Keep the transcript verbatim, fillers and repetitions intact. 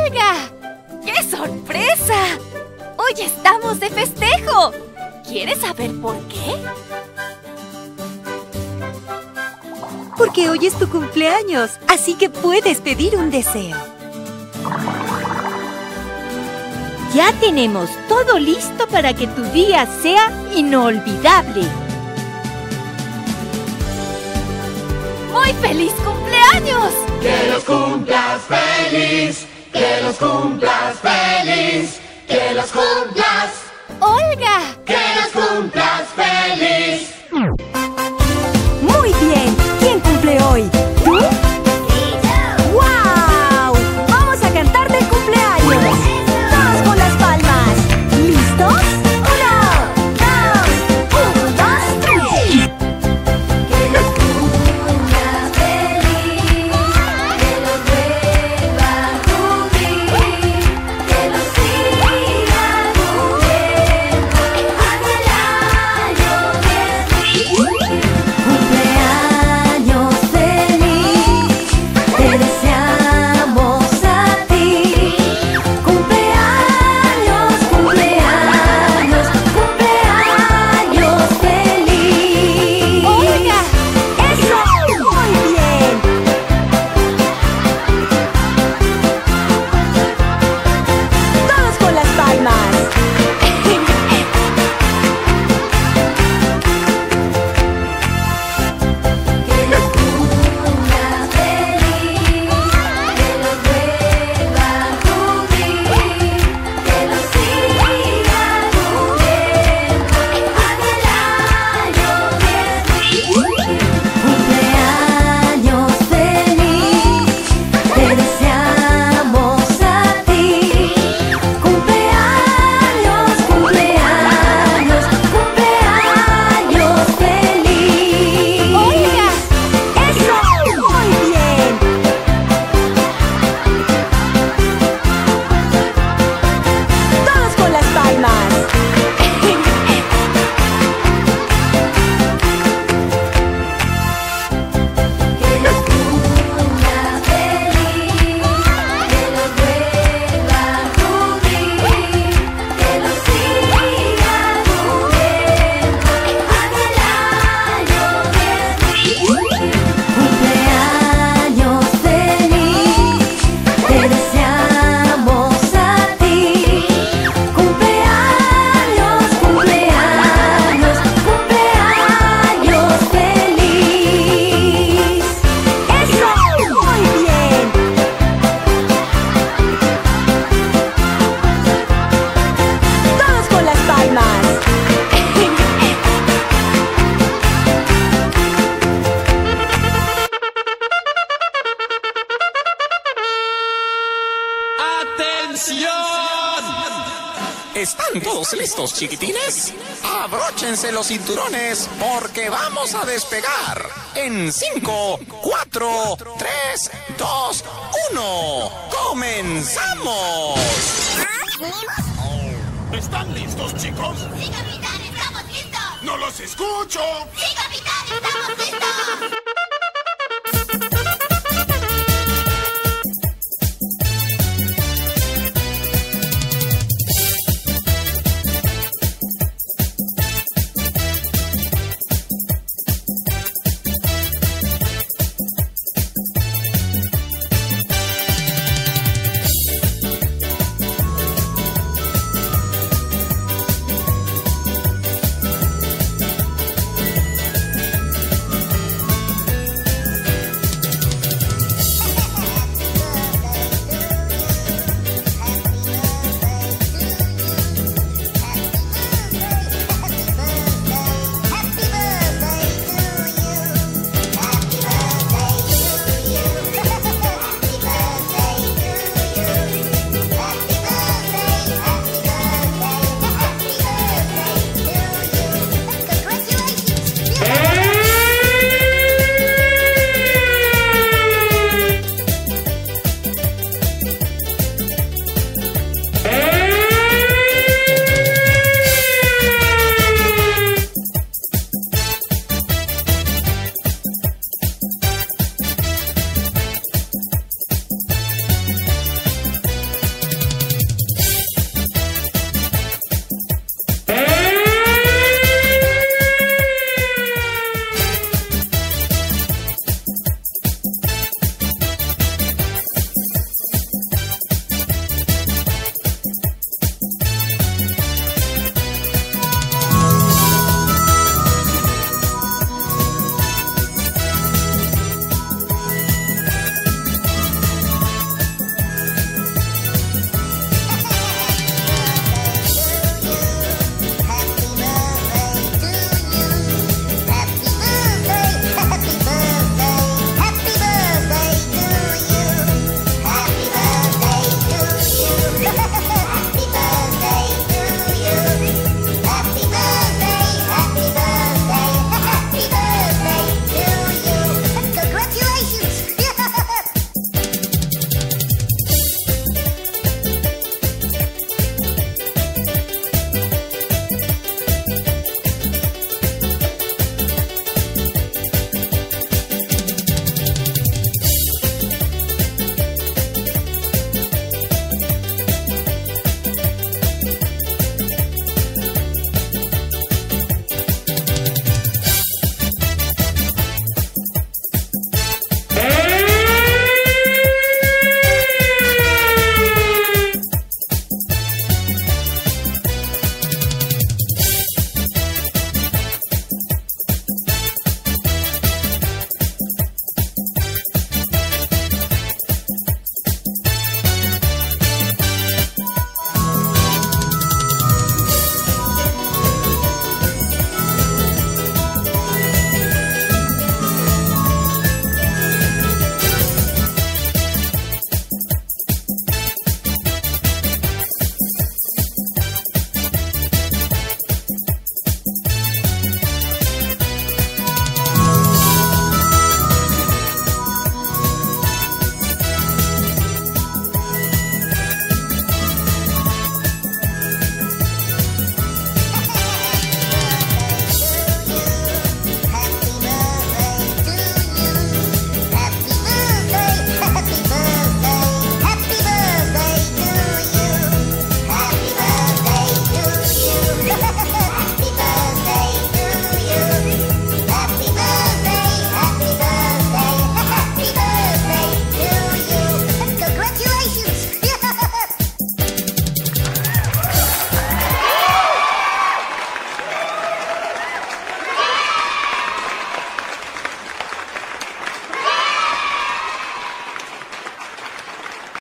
¡Olga! ¡Qué sorpresa! ¡Hoy estamos de festejo! ¿Quieres saber por qué? Porque hoy es tu cumpleaños, así que puedes pedir un deseo. Ya tenemos todo listo para que tu día sea inolvidable. ¡Muy feliz cumpleaños! Que los cumplas feliz, que los cumplas feliz, que los cumplas. ¡Olga! Que los cumplas feliz. Muy bien. ¿Quién cumple hoy? ¿Tú? ¡Wow! Vamos a cantar del cumpleaños. Todos con las palmas. ¿Listos? Uno, dos, un, dos, tres. Que los cumplas feliz, que los vuelva a cumplir, que los siga cumpliendo hasta el año diez mil. Cumpleaños feliz, te deseamos a ti. Cumpleaños, cumpleaños, cumpleaños feliz. ¡Olga! ¡Eso! ¡Muy bien! Todos con las palmas. Que los cumplas feliz, que los vuelva a cumplir, que los siga cumpliendo hasta el año diez mil. Cumpleaños feliz, te deseamos a ti. Cumpleaños, cumpleaños, cumpleaños feliz. ¡Olga! ¡Eso! ¡Muy bien! Todos con las palmas. Que los cumplas feliz, que los vuelva a cumplir, que los siga cumpliendo hasta el año diez mil. Cumpleaños feliz, te deseamos a ti. Cumpleaños, cumpleaños, cumpleaños feliz. ¡Eso! ¡Muy bien! Todos con las palmas. ¡Atención! ¿Están todos listos, chiquitines? Abróchense los cinturones porque vamos a despegar en cinco, cuatro, tres, dos, uno. ¡Comenzamos! ¿Están listos, chicos? Sí, capitán, estamos listos. ¡No los escucho! Sí, capitán, estamos listos.